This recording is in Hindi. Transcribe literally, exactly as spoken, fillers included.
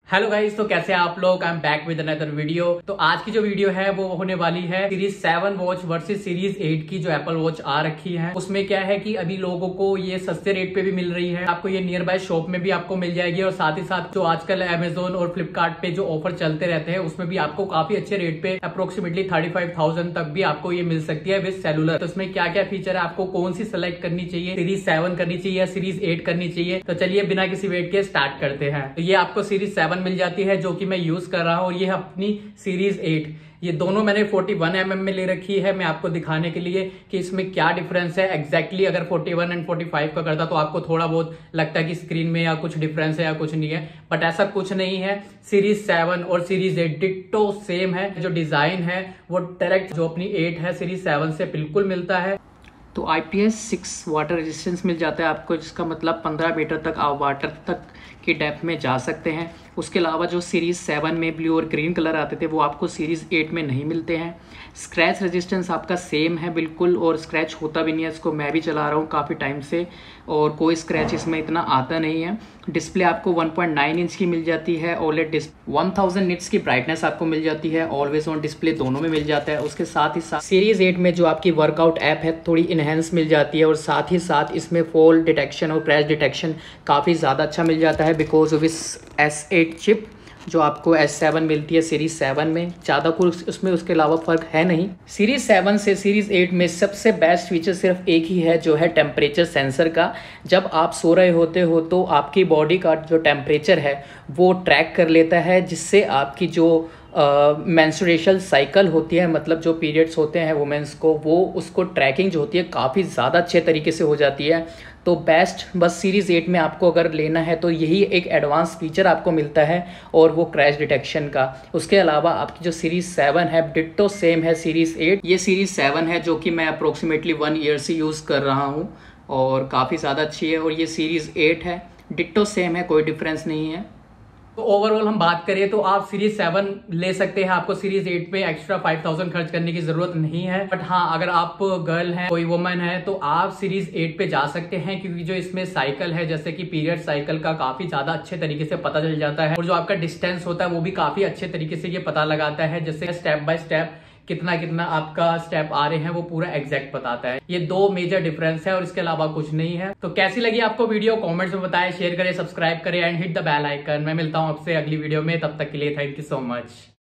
हेलो गाइस, तो कैसे हैं आप लोग। I am back with another video. तो आज की जो वीडियो है वो होने वाली है series seven watch versus series eight की जो एप्पल वॉच आ रखी है। उसमें क्या है कि अभी लोगों को ये सस्ते रेट पे भी मिल रही है, आपको ये नियर बाय शॉप में भी आपको मिल जाएगी और साथ ही साथ जो आजकल अमेजोन और फ्लिपकार्ट पे जो ऑफर चलते रहते हैं उसमें भी आपको काफी अच्छे रेट पे अप्रोक्सीमेटली थर्टी फाइव थाउजेंड तक भी आपको ये मिल सकती है विद सेलुलर। तो इसमें क्या क्या फीचर है, आपको कौन सी सेलेक्ट करनी चाहिए, सीरीज सेवन करनी चाहिए या सीरीज एट करनी चाहिए। तो चलिए बिना किसी वेट के स्टार्ट करते हैं। तो ये आपको सीरीज सेवन मिल जाती है जो कि मैं यूज कर रहा हूं और ये है अपनी सीरीज एट। ये दोनों मैंने फोर्टी वन एम एम में ले रखी है, मैं आपको दिखाने के लिए कि इसमें क्या डिफरेंस है एग्जैक्टली। अगर forty one and forty five का करता तो आपको थोड़ा बहुत लगता है कि स्क्रीन में या कुछ डिफरेंस है या कुछ नहीं है, बट ऐसा कुछ नहीं है। सीरीज सेवन और सीरीज एट डिट्टो सेम है। जो डिजाइन है वो डायरेक्ट जो अपनी एट है सीरीज सेवन से बिल्कुल मिलता है। तो I P S six water resistance मिल जाता है आपको, जिसका मतलब पंद्रह मीटर तक आप वाटर तक की डेप्थ में जा सकते हैं। उसके अलावा जो सीरीज सेवन में ब्लू और ग्रीन कलर आते थे वो आपको सीरीज एट में नहीं मिलते हैं। स्क्रैच रेजिस्टेंस आपका सेम है बिल्कुल, और स्क्रैच होता भी नहीं है। इसको मैं भी चला रहा हूँ काफ़ी टाइम से और कोई स्क्रैच इसमें इतना आता नहीं है। डिस्प्ले आपको वन पॉइंट नाइन इंच की मिल जाती है। OLED display one thousand nits की ब्राइटनेस आपको मिल जाती है। ऑलवेज ऑन डिस्प्ले दोनों में मिल जाता है। उसके साथ ही साथ सीरीज एट में जो आपकी वर्कआउट ऐप है थोड़ी इनहेंस मिल जाती है, और साथ ही साथ इसमें फॉल डिटेक्शन और क्रैश डिटेक्शन काफ़ी ज़्यादा अच्छा मिल जाता है बिकॉज ऑफ इस एस एट चिप जो आपको एस सेवन मिलती है सीरीज सेवन में। ज़्यादा कुछ उसमें उसके अलावा फ़र्क है नहीं। सीरीज सेवन से सीरीज एट में सबसे बेस्ट फीचर सिर्फ एक ही है, जो है टेम्परेचर सेंसर का। जब आप सो रहे होते हो तो आपकी बॉडी का जो टेम्परेचर है वो ट्रैक कर लेता है, जिससे आपकी जो मेंस्ट्रुएशन uh, साइकिल होती है, मतलब जो पीरियड्स होते हैं वुमेंस को, वो उसको ट्रैकिंग जो होती है काफ़ी ज़्यादा अच्छे तरीके से हो जाती है। तो बेस्ट बस सीरीज़ एट में आपको अगर लेना है तो यही एक एडवांस फीचर आपको मिलता है, और वो क्रैश डिटेक्शन का। उसके अलावा आपकी जो सीरीज़ सेवन है डिट्टो सेम है सीरीज़ एट। ये सीरीज़ सेवन है जो कि मैं अप्रोक्सीमेटली वन ईयर से यूज़ कर रहा हूँ और काफ़ी ज़्यादा अच्छी है। और ये सीरीज़ एट है, डिट्टो सेम है, कोई डिफरेंस नहीं है। तो ओवरऑल हम बात करें तो आप सीरीज सेवन ले सकते हैं, आपको सीरीज एट पे एक्स्ट्रा फाइव थाउजेंड खर्च करने की जरूरत नहीं है। बट हाँ, अगर आप गर्ल हैं, कोई वुमन है, तो आप सीरीज एट पे जा सकते हैं, क्योंकि जो इसमें साइकिल है जैसे कि पीरियड साइकिल का काफी ज्यादा अच्छे तरीके से पता चल जाता है, और जो आपका डिस्टेंस होता है वो भी काफी अच्छे तरीके से ये पता लगाता है। जैसे स्टेप बाय स्टेप कितना कितना आपका स्टेप आ रहे हैं वो पूरा एग्जैक्ट बताता है। ये दो मेजर डिफरेंस है और इसके अलावा कुछ नहीं है। तो कैसी लगी आपको वीडियो कमेंट्स में बताएं, शेयर करें, सब्सक्राइब करें and hit the bell icon. मैं मिलता हूं आपसे अगली वीडियो में, तब तक के लिए थैंक यू सो मच।